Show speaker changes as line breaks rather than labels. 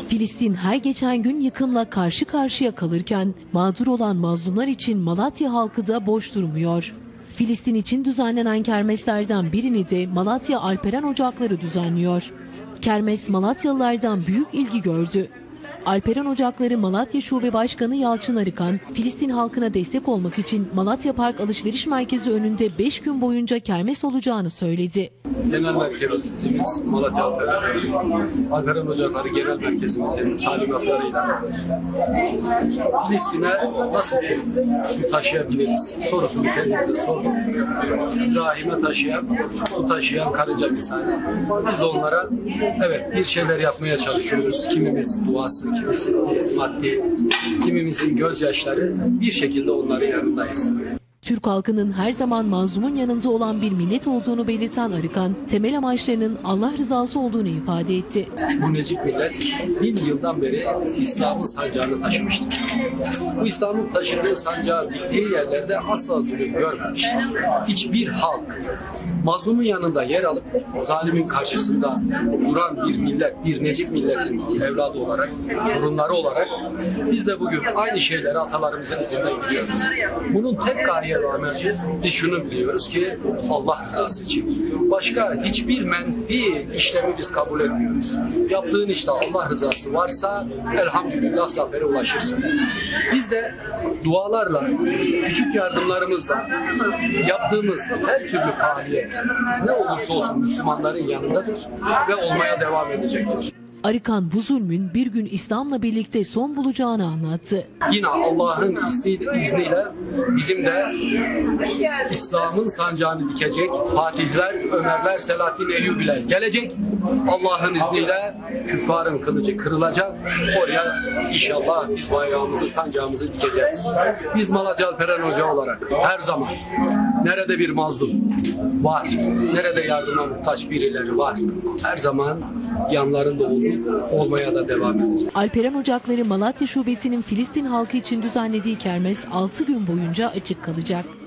Filistin her geçen gün yıkımla karşı karşıya kalırken mağdur olan mazlumlar için Malatya halkı da boş durmuyor. Filistin için düzenlenen kermeslerden birini de Malatya Alperen Ocakları düzenliyor. Kermes Malatyalılardan büyük ilgi gördü. Alperen Ocakları Malatya Şube Başkanı Yalçın Arıkan, Filistin halkına destek olmak için Malatya Park Alışveriş Merkezi önünde 5 gün boyunca kermes olacağını söyledi.
Genel merkezimiz Malatya Alperen Ocakları Genel Merkezimizin talimatlarıyla Filistin'e nasıl su taşıyabiliriz sorusunu kendimize sorduk. İbrahim'e su taşıyan karınca misali. Biz de onlara evet bir şeyler yapmaya çalışıyoruz. Kimimiz duası, kimimiz maddi, kimimizin gözyaşları, bir şekilde onların yanındayız.
Türk halkının her zaman mazlumun yanında olan bir millet olduğunu belirten Arıkan, temel amaçlarının Allah rızası olduğunu ifade etti.
Bu Necip millet 1000 yıldan beri İslam'ın sancağını taşımıştır. Bu İslam'ın taşıdığı sancağı diktiği yerlerde asla zulüm görmemiştir. Hiçbir halk mazlumun yanında yer alıp zalimin karşısında duran bir millet, bir Necip milletin evladı olarak, torunları olarak biz de bugün aynı şeyleri atalarımızın izinden gidiyoruz. Bunun tek gaye ve amacı biz şunu biliyoruz ki Allah rızası için. Başka hiçbir menfi işlemi biz kabul etmiyoruz. Yaptığın işte Allah rızası varsa elhamdülillah zafere ulaşırsın. Biz de dualarla, küçük yardımlarımızla yaptığımız her türlü faaliyet ne olursa olsun Müslümanların yanındadır ve olmaya devam edecektir.
Arıkan bu zulmün bir gün İslam'la birlikte son bulacağını anlattı.
Yine Allah'ın izniyle bizim de İslam'ın sancağını dikecek Fatihler, Ömerler, Selahattin Eyyubiler gelecek. Allah'ın izniyle küffarın kılıcı kırılacak. Oraya inşallah biz bayrağımızı, sancağımızı dikeceğiz. Biz Malatya Alperen Ocağı olarak her zaman nerede bir mazlum var, nerede yardıma muhtaç birileri var, her zaman yanlarında olmaya da devam edecek.
Alperen Ocakları Malatya Şubesi'nin Filistin halkı için düzenlediği kermes 6 gün boyunca açık kalacak.